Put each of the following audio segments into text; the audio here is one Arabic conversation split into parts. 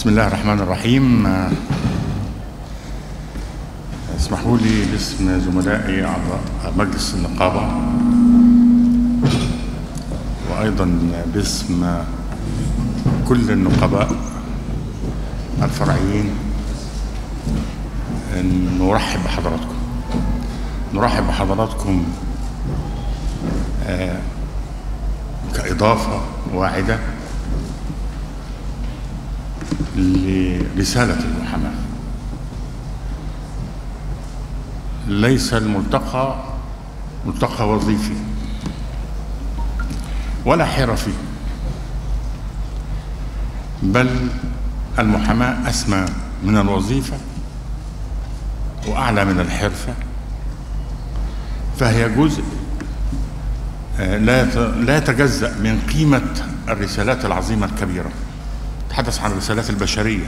بسم الله الرحمن الرحيم. اسمحوا لي باسم زملائي أعضاء مجلس النقابة وأيضا باسم كل النقباء الفرعيين أن نرحب بحضراتكم كإضافة واعدة لرسالة المحاماة. ليس الملتقى ملتقى وظيفي ولا حرفي، بل المحاماة أسمى من الوظيفة وأعلى من الحرفة، فهي جزء لا يتجزأ من قيمة الرسالات العظيمة الكبيرة. نتحدث عن الرسالات البشرية،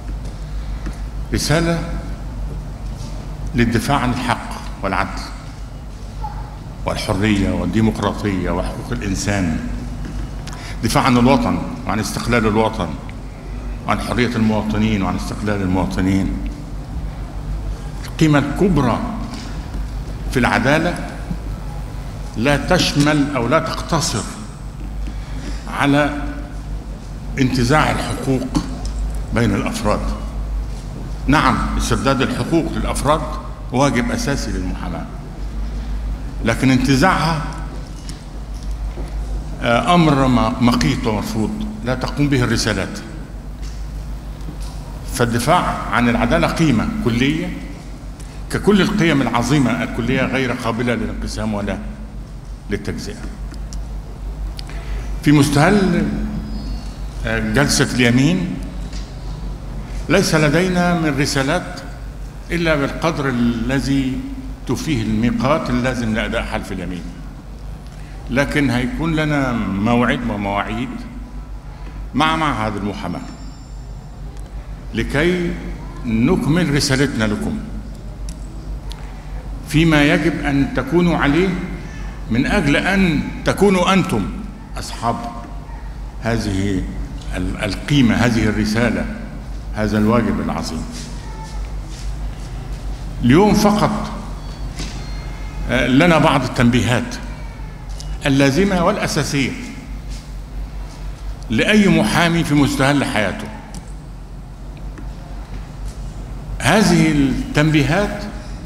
رسالة للدفاع عن الحق والعدل والحرية والديمقراطية وحقوق الإنسان، دفاع عن الوطن وعن استقلال الوطن وعن حرية المواطنين وعن استقلال المواطنين. القيمة الكبرى في العدالة لا تشمل أو لا تقتصر على انتزاع الحقوق بين الأفراد. نعم، استرداد الحقوق للأفراد واجب أساسي للمحاماة، لكن انتزاعها أمر مقيت ومرفوض لا تقوم به الرسالات. فالدفاع عن العدالة قيمة كلية ككل القيم العظيمة الكلية، غير قابلة للانقسام ولا للتجزئة. في مستهل جلسة اليمين ليس لدينا من رسالات إلا بالقدر الذي تفيه الميقات اللازم لأداء حلف اليمين، لكن هيكون لنا موعد ومواعيد مع معهد المحاماة لكي نكمل رسالتنا لكم فيما يجب أن تكونوا عليه من أجل أن تكونوا أنتم أصحاب هذه القيمة، هذه الرسالة، هذا الواجب العظيم. اليوم فقط لنا بعض التنبيهات اللازمة والأساسية لأي محامي في مستهل حياته. هذه التنبيهات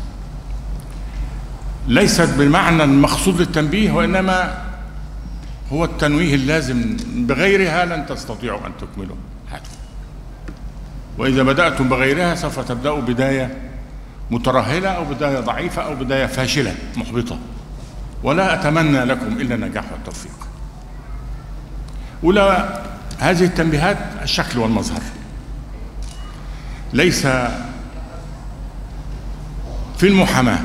ليست بمعنى المقصود للتنبيه، وإنما هو التنويه اللازم، بغيرها لن تستطيعوا أن تكملوا حياتكم، وإذا بدأتم بغيرها سوف تبدأوا بداية مترهلة أو بداية ضعيفة أو بداية فاشلة محبطة، ولا أتمنى لكم إلا النجاح والتوفيق. ولا هذه التنبيهات الشكل والمظهر، ليس في المحاماة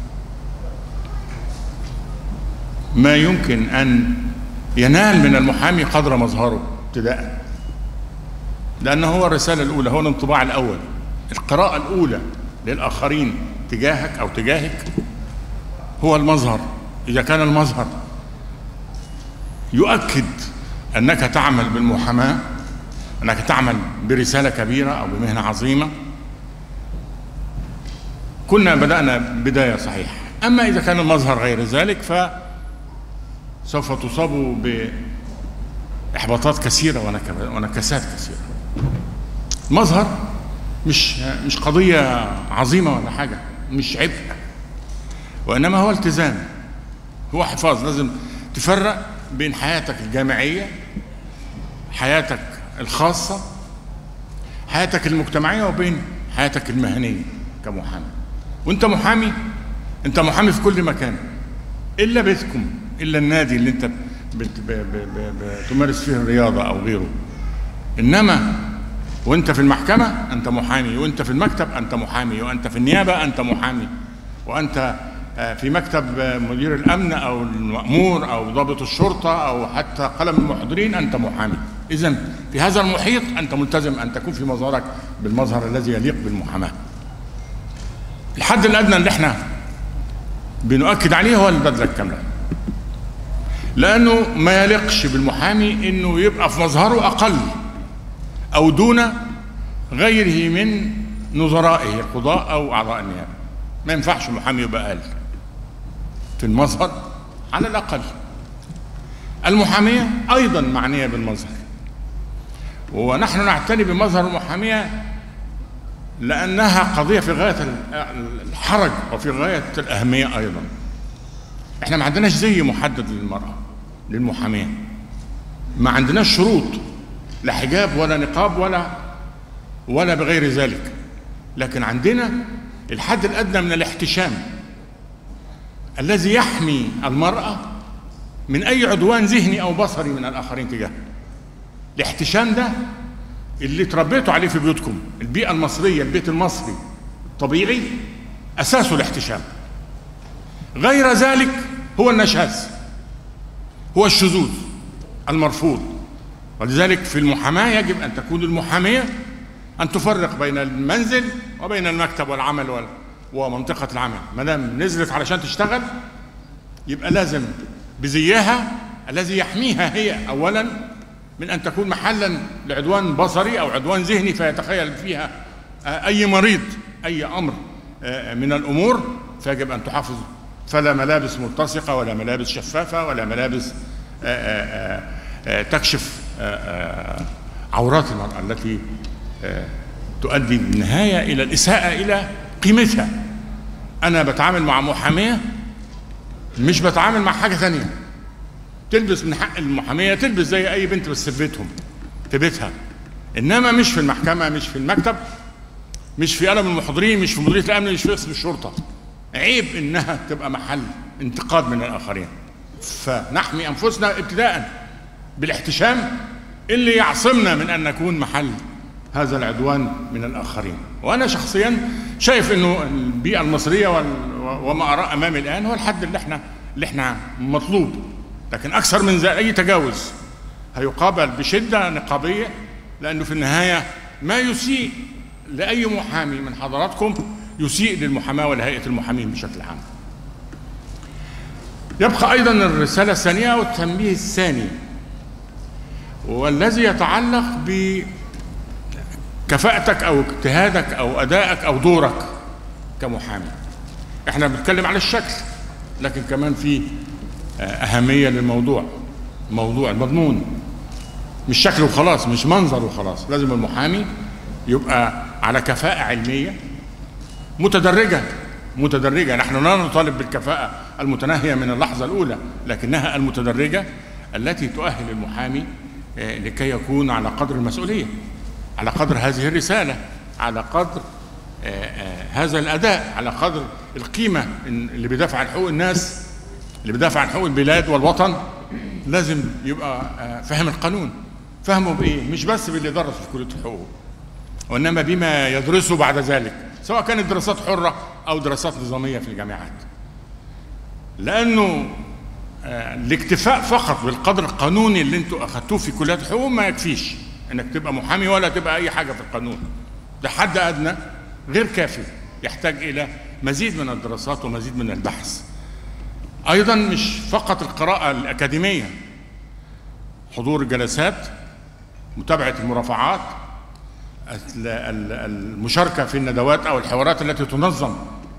ما يمكن أن ينال من المحامي قدر مظهره ابتداء، لأنه هو الرسالة الأولى، هو الانطباع الأول، القراءة الأولى للآخرين تجاهك أو تجاهك هو المظهر. إذا كان المظهر يؤكد أنك تعمل بالمحاماة، أنك تعمل برسالة كبيرة أو بمهنة عظيمة، كنا بدأنا بداية صحيحة. أما إذا كان المظهر غير ذلك فسوف تصابوا بإحباطات كثيرة ونكسات كثيرة. مظهر مش قضية عظيمة ولا حاجة، مش عبء، وإنما هو التزام، هو حفاظ. لازم تفرق بين حياتك الجامعية، حياتك الخاصة، حياتك المجتمعية، وبين حياتك المهنية كمحامي. وانت محامي، انت محامي في كل مكان إلا بيتكم، إلا النادي اللي انت بتمارس فيه الرياضة أو غيره. إنما وانت في المحكمة أنت محامي، وانت في المكتب أنت محامي، وانت في النيابة أنت محامي، وانت في مكتب مدير الأمن أو المأمور أو ضابط الشرطة أو حتى قلم المحضرين أنت محامي. إذن في هذا المحيط أنت ملتزم أن تكون في مظهرك بالمظهر الذي يليق بالمحاماة. الحد الأدنى اللي احنا بنؤكد عليه هو البدلة الكاملة، لأنه ما يليقش بالمحامي إنه يبقى في مظهره أقل أو دون غيره من نظرائه القضاء أو أعضاء النيابة. ما ينفعش محامي يبقى أقل في المظهر على الأقل. المحامية أيضا معنية بالمظهر، ونحن نعتني بمظهر المحامية لأنها قضية في غاية الحرج وفي غاية الأهمية أيضا. احنا ما عندناش زي محدد للمرأة للمحامية، ما عندناش شروط، لا حجاب ولا نقاب ولا بغير ذلك، لكن عندنا الحد الأدنى من الاحتشام الذي يحمي المرأة من أي عدوان ذهني أو بصري من الآخرين تجاهها. الاحتشام ده اللي تربيتوا عليه في بيوتكم، البيئة المصرية، البيت المصري الطبيعي أساسه الاحتشام. غير ذلك هو النشاز، هو الشذوذ المرفوض. ولذلك في المحاماة يجب أن تكون المحامية أن تفرق بين المنزل وبين المكتب والعمل ومنطقة العمل. ما دام نزلت علشان تشتغل يبقى لازم بزيها الذي يحميها هي أولا من أن تكون محلا لعدوان بصري أو عدوان ذهني فيتخيل فيها أي مريض أي أمر من الأمور، فيجب أن تحافظ. فلا ملابس ملتصقة ولا ملابس شفافة ولا ملابس تكشف عورات المرأة التي تؤدي بالنهاية إلى الإساءة إلى قيمتها. أنا بتعامل مع محامية، مش بتعامل مع حاجة ثانية. تلبس من حق المحامية تلبس زي أي بنت بس في بيتهم في بيتها، إنما مش في المحكمة، مش في المكتب، مش في قلم المحضرين، مش في مديرية الأمن، مش في قسم الشرطة. عيب إنها تبقى محل انتقاد من الآخرين. فنحمي أنفسنا ابتداء بالاحتشام اللي يعصمنا من أن نكون محل هذا العدوان من الآخرين. وأنا شخصيا شايف إنه البيئة المصرية وما أراه أمامي الآن هو الحد اللي احنا مطلوب، لكن أكثر من ذلك أي تجاوز هيقابل بشدة نقابية، لأنه في النهاية ما يسيء لأي محامي من حضراتكم يسيء للمحاماة ولهيئة المحامين بشكل عام. يبقى أيضا الرسالة الثانية والتنبيه الثاني، والذي يتعلق بكفاءتك أو اجتهادك أو أدائك أو دورك كمحامي. احنا بنتكلم على الشكل، لكن كمان في أهمية للموضوع، موضوع المضمون. مش شكل وخلاص، مش منظر وخلاص، لازم المحامي يبقى على كفاءة علمية متدرجة. نحن لا نطالب بالكفاءة المتناهية من اللحظة الأولى، لكنها المتدرجة التي تؤهل المحامي لكي يكون على قدر المسؤولية، على قدر هذه الرسالة، على قدر هذا الأداء، على قدر القيمة اللي بيدافع عن حقوق الناس، اللي بيدافع عن حقوق البلاد والوطن. لازم يبقى فهم القانون. فهمه بإيه؟ مش بس باللي درس في كلية الحقوق، وإنما بما يدرسه بعد ذلك، سواء كانت دراسات حرة أو دراسات نظامية في الجامعات. لأنه الاكتفاء فقط بالقدر القانوني اللي انتوا أخذتوه في كلية الحقوق ما يكفيش إنك تبقى محامي ولا تبقى أي حاجة في القانون. ده حد أدنى غير كافي، يحتاج إلى مزيد من الدراسات ومزيد من البحث. أيضا مش فقط القراءة الأكاديمية، حضور الجلسات، متابعة المرافعات، المشاركة في الندوات أو الحوارات التي تنظم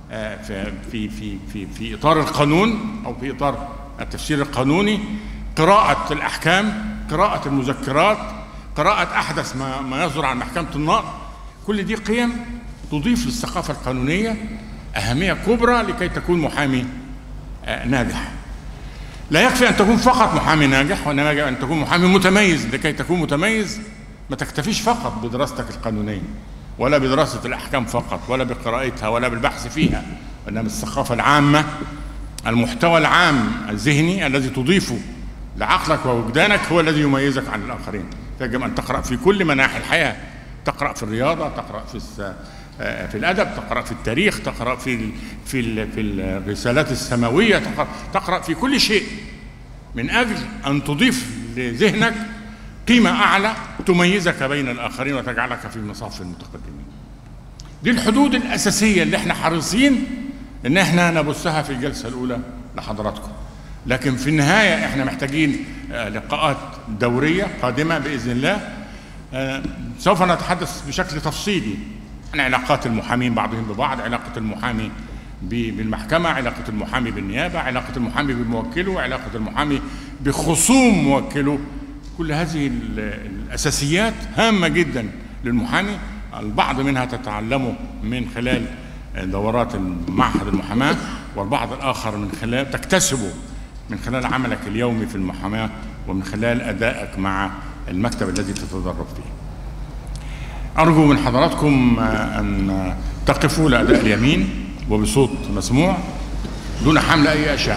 في إطار القانون أو في إطار التفسير القانوني، قراءة الأحكام، قراءة المذكرات، قراءة أحدث ما يصدر عن محكمة النقض. كل دي قيم تضيف للثقافة القانونية أهمية كبرى لكي تكون محامي ناجح. لا يكفي أن تكون فقط محامي ناجح، وإنما يجب أن تكون محامي متميز. لكي تكون متميز ما تكتفيش فقط بدراستك القانونية ولا بدراسة الأحكام فقط ولا بقراءتها ولا بالبحث فيها، وإنما الثقافة العامة، المحتوى العام الذهني الذي تضيفه لعقلك ووجدانك هو الذي يميزك عن الآخرين. يجب أن تقرأ في كل مناحي الحياة، تقرأ في الرياضة، تقرأ في الأدب، تقرأ في التاريخ، تقرأ في الرسالات السماوية، تقرأ في كل شيء من أجل أن تضيف لذهنك قيمة أعلى تميزك بين الآخرين وتجعلك في مصاف المتقدمين. دي الحدود الأساسية اللي احنا حريصين إن احنا نبثها في الجلسة الأولى لحضراتكم. لكن في النهاية احنا محتاجين لقاءات دورية قادمة بإذن الله سوف نتحدث بشكل تفصيلي عن علاقات المحامين بعضهم ببعض، علاقة المحامي بالمحكمة، علاقة المحامي بالنيابة، علاقة المحامي بموكله، علاقة المحامي بخصوم موكله. كل هذه الأساسيات هامة جدا للمحامي، البعض منها تتعلمه من خلال دورات معهد المحاماة، والبعض الآخر تكتسبه من خلال عملك اليومي في المحاماة ومن خلال أدائك مع المكتب الذي تتدرب فيه. أرجو من حضراتكم أن تقفوا لأداء اليمين وبصوت مسموع دون حمل أي أشياء.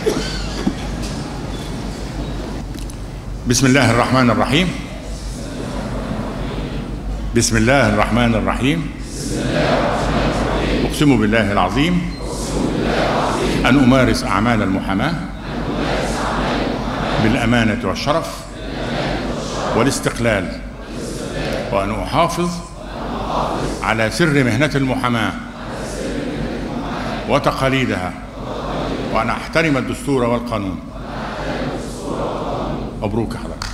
بسم الله الرحمن الرحيم. بسم الله الرحمن الرحيم. أقسم بالله العظيم أن أمارس أعمال المحاماة بالأمانة والشرف والاستقلال، وأن أحافظ على سر مهنة المحاماة وتقاليدها، وأن أحترم الدستور والقانون. مبروك يا حضرتك.